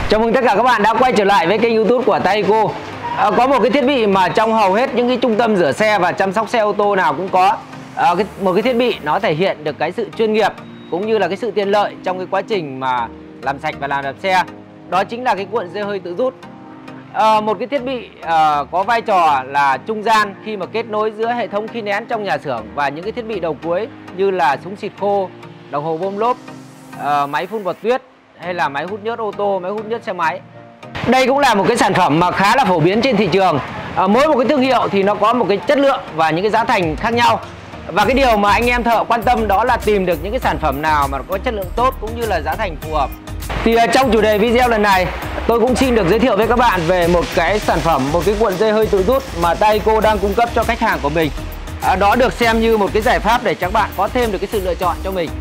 Chào mừng tất cả các bạn đã quay trở lại với kênh YouTube của Taiko. Có một cái thiết bị mà trong hầu hết những cái trung tâm rửa xe và chăm sóc xe ô tô nào cũng có. Một cái thiết bị nó thể hiện được cái sự chuyên nghiệp cũng như là cái sự tiện lợi trong cái quá trình mà làm sạch và làm đẹp xe. Đó chính là cái cuộn dây hơi tự rút. Một cái thiết bị có vai trò là trung gian khi mà kết nối giữa hệ thống khí nén trong nhà xưởng và những cái thiết bị đầu cuối như là súng xịt khô, đồng hồ bơm lốp, máy phun bọt tuyết hay là máy hút nhớt ô tô, máy hút nhớt xe máy. Đây cũng là một cái sản phẩm mà khá là phổ biến trên thị trường. Mỗi một cái thương hiệu thì nó có một cái chất lượng và những cái giá thành khác nhau. Và cái điều mà anh em thợ quan tâm đó là tìm được những cái sản phẩm nào mà có chất lượng tốt cũng như là giá thành phù hợp. Thì trong chủ đề video lần này tôi cũng xin được giới thiệu với các bạn về một cái sản phẩm, một cái cuộn dây hơi tự rút mà Taiko đang cung cấp cho khách hàng của mình. Đó được xem như một cái giải pháp để các bạn có thêm được cái sự lựa chọn cho mình.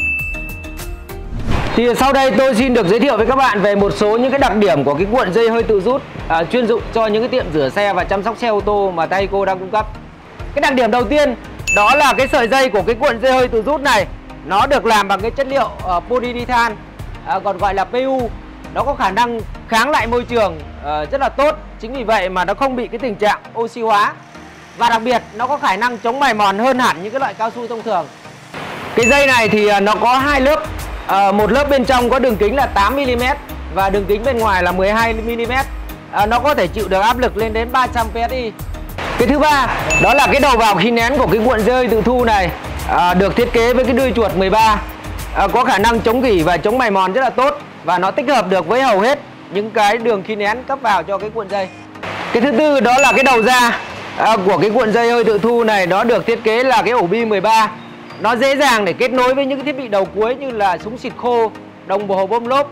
Thì sau đây tôi xin được giới thiệu với các bạn về một số những cái đặc điểm của cái cuộn dây hơi tự rút chuyên dụng cho những cái tiệm rửa xe và chăm sóc xe ô tô mà Taiko đang cung cấp. Cái đặc điểm đầu tiên đó là cái sợi dây của cái cuộn dây hơi tự rút này nó được làm bằng cái chất liệu polyurethane, còn gọi là PU. Nó có khả năng kháng lại môi trường rất là tốt. Chính vì vậy mà nó không bị cái tình trạng oxy hóa. Và đặc biệt nó có khả năng chống mài mòn hơn hẳn những cái loại cao su thông thường. Cái dây này thì nó có hai lớp. Một lớp bên trong có đường kính là 8 mm và đường kính bên ngoài là 12 mm. Nó có thể chịu được áp lực lên đến 300 PSI. Cái thứ ba đó là cái đầu vào khí nén của cái cuộn dây hơi tự thu này được thiết kế với cái đuôi chuột 13, có khả năng chống gỉ và chống mài mòn rất là tốt, và nó tích hợp được với hầu hết những cái đường khí nén cấp vào cho cái cuộn dây. Cái thứ tư đó là cái đầu ra của cái cuộn dây hơi tự thu này, nó được thiết kế là cái ổ bi 13. Nó dễ dàng để kết nối với những cái thiết bị đầu cuối như là súng xịt khô, đồng hồ bơm lốp,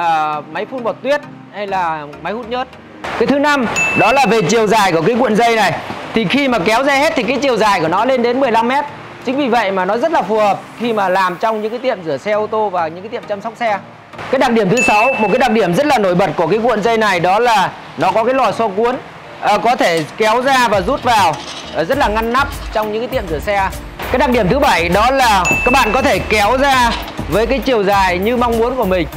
máy phun bọt tuyết hay là máy hút nhớt. Cái thứ năm đó là về chiều dài của cái cuộn dây này. Thì khi mà kéo dây hết thì cái chiều dài của nó lên đến 15 m. Chính vì vậy mà nó rất là phù hợp khi mà làm trong những cái tiệm rửa xe ô tô và những cái tiệm chăm sóc xe. Cái đặc điểm thứ 6, một cái đặc điểm rất là nổi bật của cái cuộn dây này đó là nó có cái lò xo cuốn, có thể kéo ra và rút vào rất là ngăn nắp trong những cái tiệm rửa xe. Cái đặc điểm thứ 7 đó là các bạn có thể kéo ra với cái chiều dài như mong muốn của mình,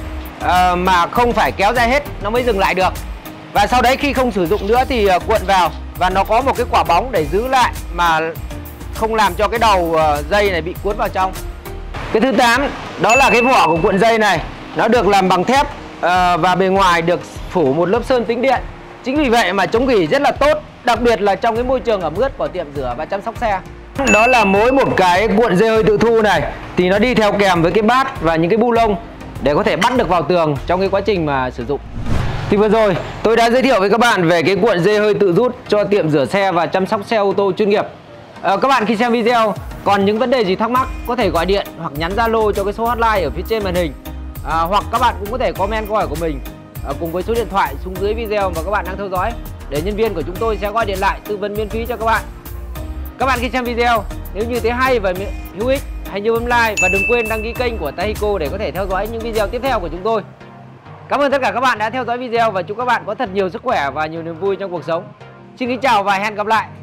mà không phải kéo ra hết nó mới dừng lại được. Và sau đấy khi không sử dụng nữa thì cuộn vào, và nó có một cái quả bóng để giữ lại mà không làm cho cái đầu dây này bị cuốn vào trong. Cái thứ 8 đó là cái vỏ của cuộn dây này, nó được làm bằng thép và bề ngoài được phủ một lớp sơn tĩnh điện. Chính vì vậy mà chống gỉ rất là tốt, đặc biệt là trong cái môi trường ẩm ướt của tiệm rửa và chăm sóc xe. Đó là mỗi một cái cuộn dây hơi tự thu này thì nó đi theo kèm với cái bát và những cái bu lông để có thể bắt được vào tường trong cái quá trình mà sử dụng. Thì vừa rồi tôi đã giới thiệu với các bạn về cái cuộn dây hơi tự rút cho tiệm rửa xe và chăm sóc xe ô tô chuyên nghiệp. Các bạn khi xem video còn những vấn đề gì thắc mắc có thể gọi điện hoặc nhắn Zalo cho cái số hotline ở phía trên màn hình, hoặc các bạn cũng có thể comment câu hỏi của mình cùng với số điện thoại xuống dưới video mà các bạn đang theo dõi, để nhân viên của chúng tôi sẽ gọi điện lại tư vấn miễn phí cho các bạn. Các bạn khi xem video nếu như thấy hay và hữu ích, hãy nhớ bấm like và đừng quên đăng ký kênh của Taiko để có thể theo dõi những video tiếp theo của chúng tôi. Cảm ơn tất cả các bạn đã theo dõi video và chúc các bạn có thật nhiều sức khỏe và nhiều niềm vui trong cuộc sống. Xin kính chào và hẹn gặp lại.